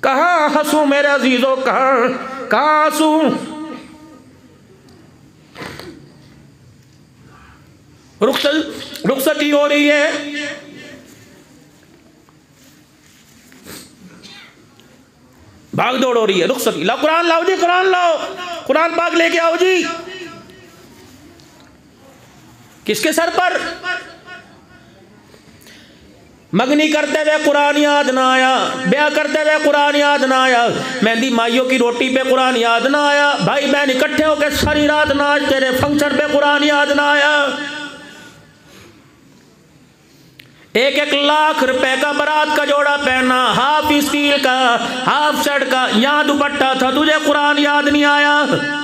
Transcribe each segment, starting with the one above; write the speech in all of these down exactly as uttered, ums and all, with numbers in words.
कहाँ हंसू मेरे अजीजों, कहाँ कहाँ हंसू। रुखसत रुखसती हो रही है, भाग दौड़ हो रही है, रुखसती। लाओ कुरान, लाओ जी कुरान लाओ, कुरान पाक लेके आओ जी। किसके सर पर? मगनी करते हुए कुरान याद ना आया, ब्याह करते हुए कुरान याद ना आया, मेहंदी माइयों की रोटी पे कुरान याद ना आया, भाई बहन इकट्ठे होकर सारी रात नाच तेरे फंक्शन पे कुरान याद ना आया। एक एक लाख रुपए का बारात का जोड़ा पहना, हाफ स्टील का, हाफ शर्ट का, यहाँ दुपट्टा था, तुझे कुरान याद नहीं आया।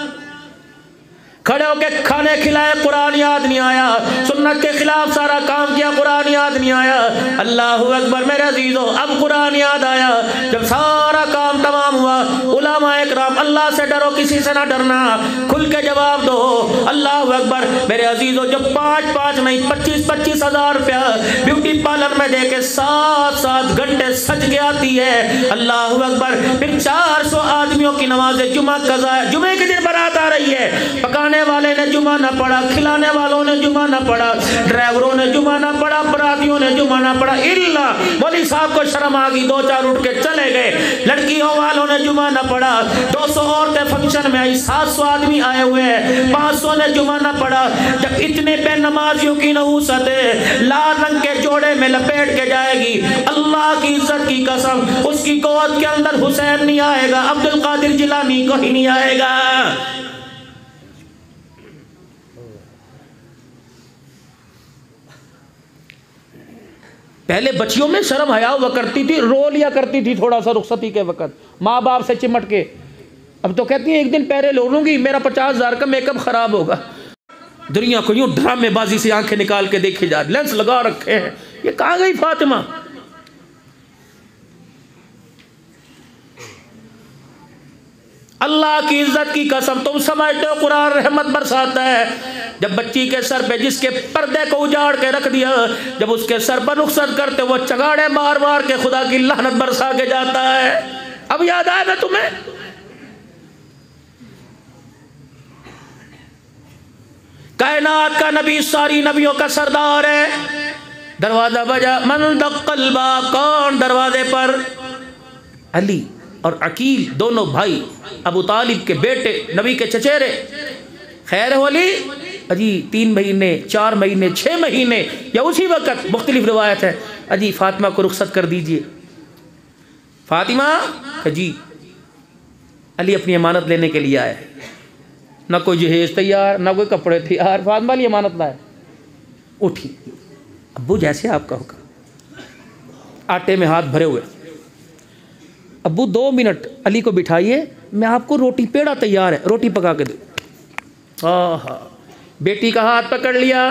खड़े होके खाने खिलाए, कुरान याद नहीं आया। सुन्नत के खिलाफ सारा काम किया, कुरान याद नहीं आया। अल्लाहु अकबर मेरे अजीजों, अब कुरान याद आया। जब सारा काम तमाम हुआ, उलमाए इकराम, अल्लाह से डरो, किसी से ना डरना, खुल के जवाब दो। अल्लाहु अकबर मेरे अजीजों, जब पाँच पाँच नहीं पच्चीस पच्चीस हजार रुपया ब्यूटी पार्लर में दे के सात सात घंटे सज के आती है, अल्लाहु अकबर, फिर चार सौ आदमियों की नमाज जुमा कज़ा है, जुमे के दिन बारात आ रही है, पकाने वाले ने जुमा ना पढ़ा, खिलाने वालों ने जुमा ना पढ़ा, ड्राइवरों ने जुमा ना पढ़ा, बरातियों ने जुमा ना पढ़ा, इल्ला मौलवी साहब को शर्म आ गई, दो चार उठ के चले गए, लड़कियों वालों ने जुमा ना पढ़ा, दो सौ औरतें फंक्शन में आई, सात सौ आदमी आए हुए हैं, पाँच सौ ने जुमा ना पढ़ा। जब इतने पे नमाजियों की नहूसत है, लाल रंग के जोड़े में लपेट के जाएगी, अल्लाह की इज्जत की कसम, उसकी गोद के अंदर हुसैन नहीं आएगा, अब्दुल कादिर जिलानी को ही नहीं आएगा। पहले बच्चियों में शर्म हया हुआ करती थी, रो लिया करती थी थोड़ा सा रुखसती के वक्त, माँ बाप से चिमट के। अब तो कहती है एक दिन पहले लो लूंगी, मेरा पचास हजार का मेकअप खराब होगा। दुनिया को यूं ड्रामेबाजी से आंखें निकाल के देखी जा, लेंस लगा रखे हैं। ये कहाँ गई फातिमा? अल्लाह की इज्जत की कसम, तुम समझते हो कुरान रहमत बरसाता है? जब बच्ची के सर पे जिसके पर्दे को उजाड़ के रख दिया, जब उसके सर पर रुखसत करते वो चगाड़े मार मार के खुदा की लानत बरसा के जाता है। अब याद आया ना तुम्हें? कायनात का नबी, सारी नबियों का सरदार है। दरवाजा बजा, मन दक्कल बाब, कौन दरवाजे पर? अली और अकील दोनों भाई, अबू तालिब के बेटे, नबी के चचेरे। खैर होली अजी तीन महीने, चार महीने, छः महीने या उसी वक्त, मुख्तलिफ रिवायत है। अजी फातिमा को रुखसत कर दीजिए। फातिमा जी, अली अपनी अमानत लेने के लिए आए, ना कोई जहेज तैयार, ना कोई कपड़े तैयार, फातिमा अली अमानत लाए। उठी, अब्बू जैसे आपका हुक्म, आटे में हाथ भरे हुए। अब्बू दो मिनट अली को बिठाइए, मैं आपको रोटी, पेड़ा तैयार है, रोटी पका के दे। आहा, बेटी का हाथ पकड़ लिया।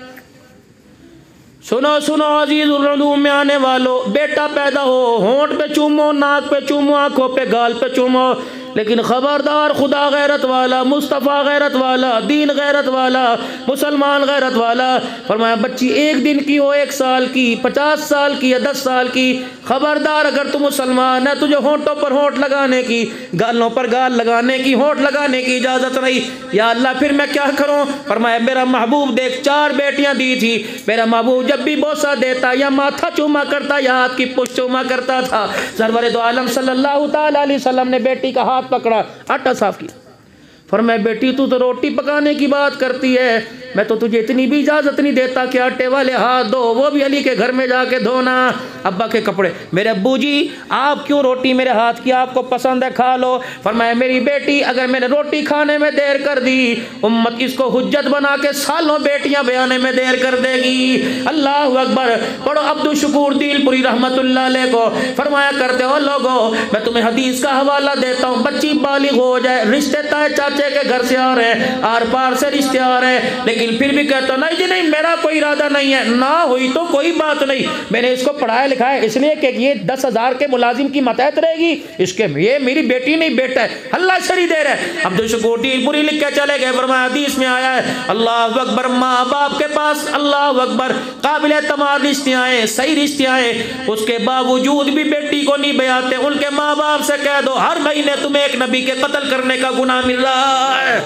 सुनो सुनो अजीज़ुल रसूल में आने वालों, बेटा पैदा हो, होंठ पे चूमो, नाक पे चूमो, आंखों पे, गाल पे चूमो, लेकिन खबरदार, खुदा गैरत वाला, मुस्तफ़ा गैरत वाला, दीन गैरत वाला, मुसलमान गैरत वाला। फरमाया बच्ची एक दिन की हो, एक साल की, पचास साल की या दस साल की, खबरदार अगर तू मुसलमान है, तुझे होंठों पर होंठ लगाने की, गालों पर गाल लगाने की, होंठ लगाने की इजाज़त नहीं। या अल्लाह फिर मैं क्या करूँ? फरमाया मेरा महबूब देख, चार बेटियाँ दी थी, मेरा महबूब जब भी बोसा देता या माथा चूमा करता या हाथ की पुष्ट चूमा करता था। सरवर दो आलम सल्लल्लाहु ताला अलैहि वसल्लम ने बेटी का हाथ पकड़ा, आटा साफ किया। फरमाया बेटी तू तो रोटी पकाने की बात करती है, मैं तो तुझे इतनी भी इजाज़त नहीं देता कि आटे वाले हाथ धो, वो भी अली के घर में जाके धोना, अब्बा के कपड़े। मेरे अब्बू जी आप क्यों रोटी मेरे हाथ की, आपको पसंद है खा लो। फरमाया मेरी बेटी अगर मैंने रोटी खाने में देर कर दी, उम्मत इसको हुज्जत बना के सालों बेटियां बयाने में देर कर देगी। अल्लाह अकबर। पढ़ो अब्दुल शुकूर दिलपुरी रहमतुल्लाह अलैह को। फरमाया करते हो लोगों, मैं तुम्हें हदीस का हवाला देता हूँ, बच्ची बालिग हो जाए, रिश्ते ताए चाचे के घर से आ रहे हैं, आर पार से रिश्ते आ रहे हैं, लेकिन लेकिन फिर भी कहता नहीं जी नहीं मेरा कोई इरादा नहीं है, ना हुई तो कोई बात नहीं, मैंने इसको पढ़ाया लिखाया इसलिए कि ये दस हजार के मुलाजिम की मतहत रहेगी, इसके ये मेरी बेटी नहीं बेटा है, हल्ला शरी दे रहे। अब्दुल शकूर पूरी लिख के चले गए। फरमाया हदीस में आया है अल्लाह अकबर, माँ बाप के पास अल्लाह अकबर काबिल तमाम रिश्ते आए, सही रिश्ते आए, उसके बावजूद भी बेटी को नहीं बयाते। उनके माँ बाप से कह दो हर महीने तुम्हें एक नबी के कत्ल करने का गुनाह मिल रहा है।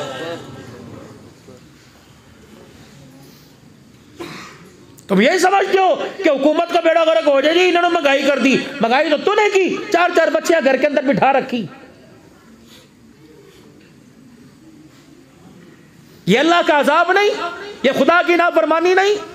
तुम यही समझते हो कि हुकूमत का बेड़ा गर्क हो जाएगी, इन्होंने महंगाई कर दी, महंगाई तो तूने की, चार चार बच्चियां घर के अंदर बिठा रखी। ये अल्लाह का अजाब नहीं, ये खुदा की नाफरमानी नहीं।